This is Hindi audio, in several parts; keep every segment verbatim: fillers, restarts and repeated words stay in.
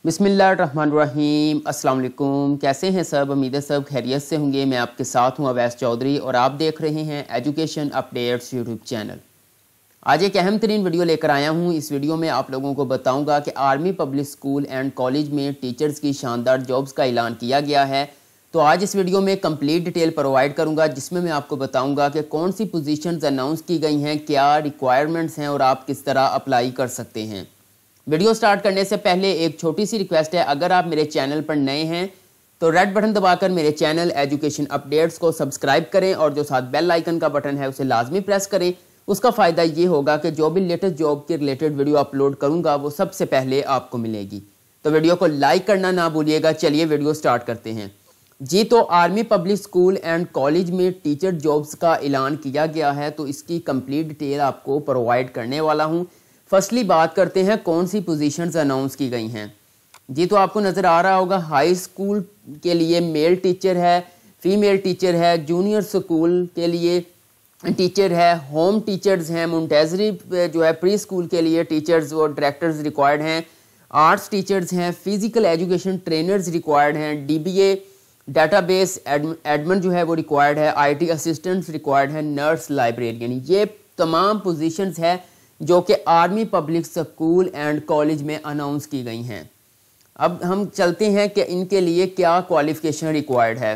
बिस्मिल्लाहिर्रहमानिर्रहीम। अस्सलाम वालेकुम। कैसे हैं सब? उम्मीद है सब खैरियत से होंगे। मैं आपके साथ हूं अवैस चौधरी और आप देख रहे हैं एजुकेशन अपडेट्स यूट्यूब चैनल। आज एक अहम तरीन वीडियो लेकर आया हूं। इस वीडियो में आप लोगों को बताऊंगा कि army public school and college में टीचर्स की शानदार जॉब्स का ऐलान किया गया है। तो आज इस वीडियो में कंप्लीट डिटेल प्रोवाइड करूंगा, जिसमें मैं आपको बताऊंगा कि कौन सी पोजीशंस अनाउंस की गई हैं, क्या रिक्वायरमेंट्स हैं और आप किस तरह अप्लाई कर सकते हैं। वीडियो स्टार्ट करने से पहले एक छोटी सी रिक्वेस्ट है, अगर आप मेरे चैनल पर नए हैं तो रेड बटन दबाकर मेरे चैनल एजुकेशन अपडेट्स को सब्सक्राइब करें और जो साथ बेल आइकन का बटन है उसे लाजमी प्रेस करें। उसका फ़ायदा ये होगा कि जो भी लेटेस्ट जॉब के रिलेटेड वीडियो अपलोड करूंगा वो सबसे पहले आपको मिलेगी। तो वीडियो को लाइक करना ना भूलिएगा। चलिए वीडियो स्टार्ट करते हैं जी। तो army public school and college में टीचर जॉब्स का ऐलान किया गया है, तो इसकी कंप्लीट डिटेल आपको प्रोवाइड करने वाला हूँ। फर्स्टली बात करते हैं कौन सी पोजीशंस अनाउंस की गई हैं जी। तो आपको नज़र आ रहा होगा हाई स्कूल के लिए मेल टीचर है, फीमेल टीचर है, जूनियर स्कूल के लिए टीचर है, होम टीचर्स हैं, मुंटेजरी जो है प्री स्कूल के लिए टीचर्स और डायरेक्टर्स रिक्वायर्ड हैं, आर्ट्स टीचर्स हैं, फिजिकल एजुकेशन ट्रेनर्स रिक्वायर्ड हैं, डीबीए डाटाबेस एडमिन जो है वो रिक्वायर्ड है, आईटी असिस्टेंट्स रिक्वायर्ड है, नर्स, लाइब्रेरियन। ये तमाम पोजीशंस है जो कि army public school and college में अनाउंस की गई हैं। अब हम चलते हैं कि इनके लिए क्या क्वालिफिकेशन रिक्वायर्ड है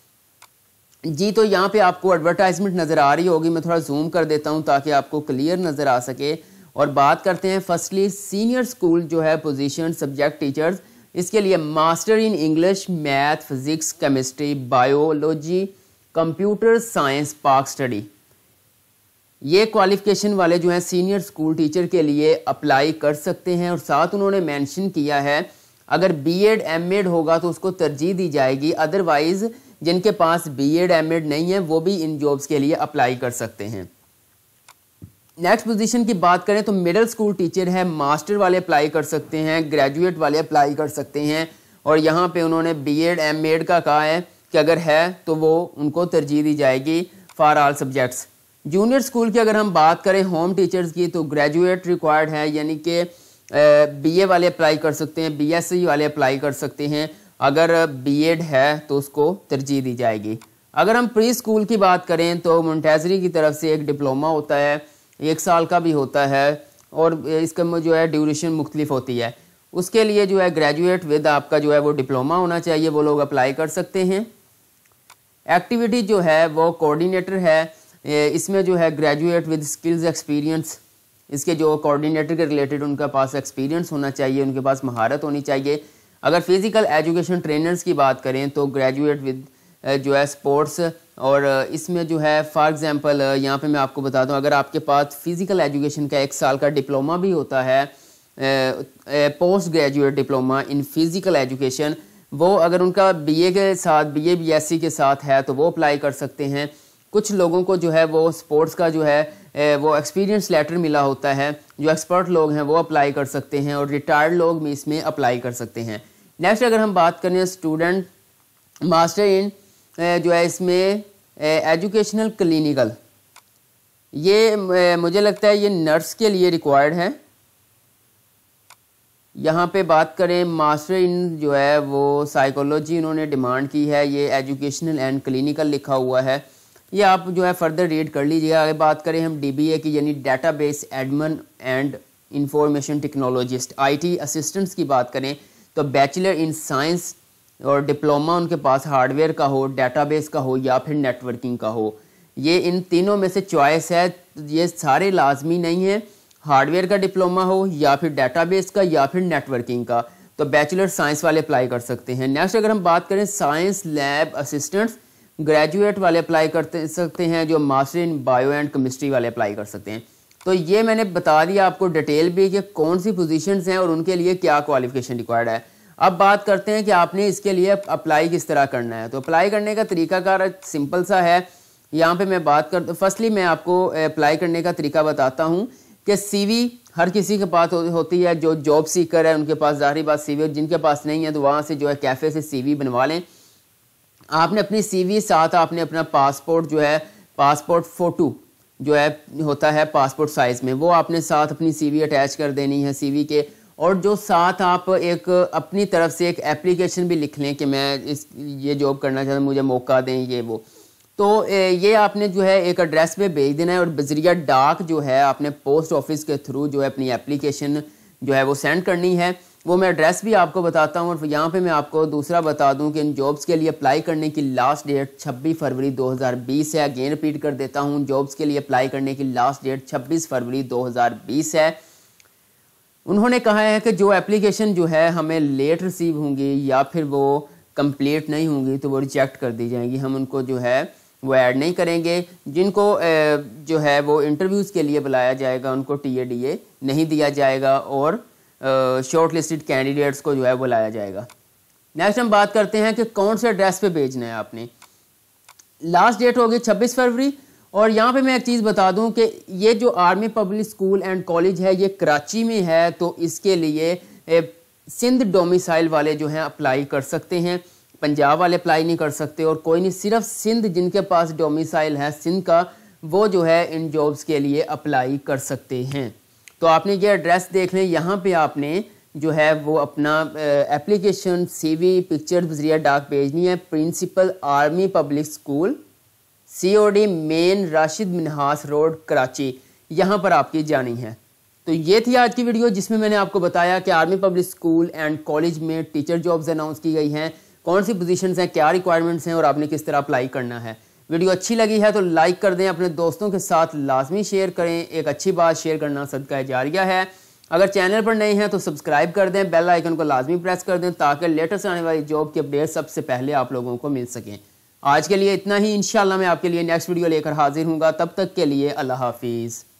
जी। तो यहाँ पे आपको एडवर्टाइजमेंट नज़र आ रही होगी, मैं थोड़ा जूम कर देता हूँ ताकि आपको क्लियर नज़र आ सके। और बात करते हैं फर्स्टली सीनियर स्कूल जो है पोजीशन सब्जेक्ट टीचर्स, इसके लिए master in English, math, physics, chemistry, biology, computer science, Pak study. ये क्वालिफिकेशन वाले जो हैं सीनियर स्कूल टीचर के लिए अप्लाई कर सकते हैं। और साथ उन्होंने मेंशन किया है अगर बीएड एमएड होगा तो उसको तरजीह दी जाएगी, अदरवाइज जिनके पास बीएड एमएड नहीं है वो भी इन जॉब्स के लिए अप्लाई कर सकते हैं। नेक्स्ट पोजीशन की बात करें तो मिडिल स्कूल टीचर है, मास्टर वाले अप्लाई कर सकते हैं, ग्रेजुएट वाले अप्लाई कर सकते हैं। और यहाँ पे उन्होंने बीएड एमएड का कहा है कि अगर है तो वो उनको तरजीह दी जाएगी for all subjects. Junior school की अगर हम बात करें होम टीचर्स की तो ग्रेजुएट रिक्वायर्ड है, यानी कि बीए वाले अप्लाई कर सकते हैं, बीएससी वाले अप्लाई कर सकते हैं। अगर बीएड है तो उसको तरजीह दी जाएगी। अगर हम प्री स्कूल की बात करें तो मोंटेसरी की तरफ से एक डिप्लोमा होता है, एक साल का भी होता है और इसका जो है ड्यूरेशन मुख्तलिफ होती है। उसके लिए जो है ग्रेजुएट विद आपका जो है वो डिप्लोमा होना चाहिए, वो लोग अप्लाई कर सकते हैं। एक्टिविटी जो है वो कोऑर्डिनेटर है, इसमें जो है ग्रेजुएट विद स्किल्स एक्सपीरियंस, इसके जो कोऑर्डिनेटर के रिलेटेड उनके पास एक्सपीरियंस होना चाहिए, उनके पास महारत होनी चाहिए। अगर फिजिकल एजुकेशन ट्रेनर्स की बात करें तो ग्रेजुएट विद जो है स्पोर्ट्स, और इसमें जो है फॉर एग्जांपल यहाँ पे मैं आपको बता दूँ, अगर आपके पास फिजिकल एजुकेशन का एक साल का डिप्लोमा भी होता है, post graduate diploma in physical education, वो अगर उनका बीए के साथ बीए बीएससी के साथ है तो वो अप्लाई कर सकते हैं। कुछ लोगों को जो है वो स्पोर्ट्स का जो है वो एक्सपीरियंस लेटर मिला होता है, जो एक्सपर्ट लोग हैं वो अप्लाई कर सकते हैं और रिटायर्ड लोग भी इसमें अप्लाई कर सकते हैं। नेक्स्ट अगर हम बात करें स्टूडेंट मास्टर इन जो है इसमें एजुकेशनल क्लिनिकल, ये मुझे लगता है ये नर्स के लिए रिक्वायर्ड है। यहाँ पे बात करें मास्टर इन जो है वो साइकोलॉजी उन्होंने डिमांड की है, ये एजुकेशनल एंड क्लिनिकल लिखा हुआ है, ये आप जो है फर्दर रीड कर लीजिएगा। अगर बात करें हम डीबीए की यानी database admin and information technologist, IT assistants की बात करें तो बैचलर इन साइंस और डिप्लोमा उनके पास हार्डवेयर का हो, डेटाबेस का हो या फिर नेटवर्किंग का हो। ये इन तीनों में से चॉइस है, ये सारे लाजमी नहीं है हार्डवेयर का डिप्लोमा हो या फिर डेटाबेस का या फिर नेटवर्किंग का, तो बैचलर साइंस वाले अप्लाई कर सकते हैं। नेक्स्ट अगर हम बात करें साइंस लैब असिस्टेंट्स, ग्रेजुएट वाले अप्लाई कर सकते हैं, जो master in bio and chemistry वाले अप्लाई कर सकते हैं। तो ये मैंने बता दिया आपको डिटेल भी कि कौन सी पोजीशंस हैं और उनके लिए क्या क्वालिफिकेशन रिक्वायर्ड है। अब बात करते हैं कि आपने इसके लिए अप्लाई किस तरह करना है। तो अप्लाई करने का तरीकाकार सिंपल सा है। यहाँ पे मैं बात कर फर्स्टली मैं आपको अप्लाई करने का तरीका बताता हूँ कि सीवी हर किसी के पास हो, होती है, जो जॉब सीकर है उनके पास ज़ाहिर बात सीवी, जिनके पास नहीं है तो वहाँ से जो है कैफ़े से सीवी बनवा लें। आपने अपनी सीवी साथ आपने अपना पासपोर्ट जो है पासपोर्ट फ़ोटो जो है होता है पासपोर्ट साइज़ में, वो आपने साथ अपनी सीवी अटैच कर देनी है सीवी के, और जो साथ आप एक अपनी तरफ से एक एप्लीकेशन भी लिख लें कि मैं इस ये जॉब करना चाहता हूँ, मुझे मौका दें ये वो, तो ये आपने जो है एक एड्रेस पे भेज देना है और बजरिया डाक जो है आपने पोस्ट ऑफिस के थ्रू जो है अपनी एप्लीकेशन जो है वो सेंड करनी है। वो मैं एड्रेस भी आपको बताता हूँ और यहाँ पे मैं आपको दूसरा बता दूँ कि इन जॉब्स के लिए अप्लाई करने की लास्ट डेट छब्बीस फरवरी दो हज़ार बीस है। अगेन रिपीट कर देता हूँ, जॉब्स के लिए अप्लाई करने की लास्ट डेट छब्बीस फरवरी दो हज़ार बीस है। उन्होंने कहा है कि जो एप्लीकेशन जो है हमें लेट रिसीव होंगी या फिर वो कंप्लीट नहीं होंगी तो वो रिजेक्ट कर दी जाएंगी, हम उनको जो है वो ऐड नहीं करेंगे। जिनको जो है वो इंटरव्यूज़ के लिए बुलाया जाएगा उनको टी ए डी ए नहीं दिया जाएगा और शॉर्ट लिस्टेड कैंडिडेट्स को जो है बुलाया जाएगा। नेक्स्ट हम बात करते हैं कि कौन से एड्रेस पे भेजना है आपने। लास्ट डेट होगी छब्बीस फरवरी। और यहाँ पे मैं एक चीज़ बता दूं कि ये जो army public school and college है ये कराची में है, तो इसके लिए ए, सिंध डोमिसाइल वाले जो हैं अप्लाई कर सकते हैं, पंजाब वाले अप्लाई नहीं कर सकते। और कोई नहीं, सिर्फ सिंध जिनके पास डोमिसाइल है सिंध का, वो जो है इन जॉब्स के लिए अप्लाई कर सकते हैं। तो आपने ये एड्रेस देख लें, यहाँ पे आपने जो है वो अपना एप्लीकेशन सीवी पिक्चर बजरिया डाक भेजनी है। Principal army public school C O D main Rashid Minhas road Karachi, यहाँ पर आपकी जानी है। तो ये थी आज की वीडियो जिसमें मैंने आपको बताया कि army public school and college में टीचर जॉब्स अनाउंस की गई हैं, कौन सी पोजीशंस हैं, क्या रिक्वायरमेंट्स हैं और आपने किस तरह अप्लाई करना है। वीडियो अच्छी लगी है तो लाइक कर दें, अपने दोस्तों के साथ लाजमी शेयर करें। एक अच्छी बात शेयर करना सदका जारिया है। अगर चैनल पर नए हैं तो सब्सक्राइब कर दें, बेल आइकन को लाजमी प्रेस कर दें ताकि लेटेस्ट आने वाली जॉब की अपडेट सबसे पहले आप लोगों को मिल सकें। आज के लिए इतना ही, इंशाल्लाह मैं आपके लिए नेक्स्ट वीडियो लेकर हाजिर हूँगा। तब तक के लिए अल्लाह हाफिज़।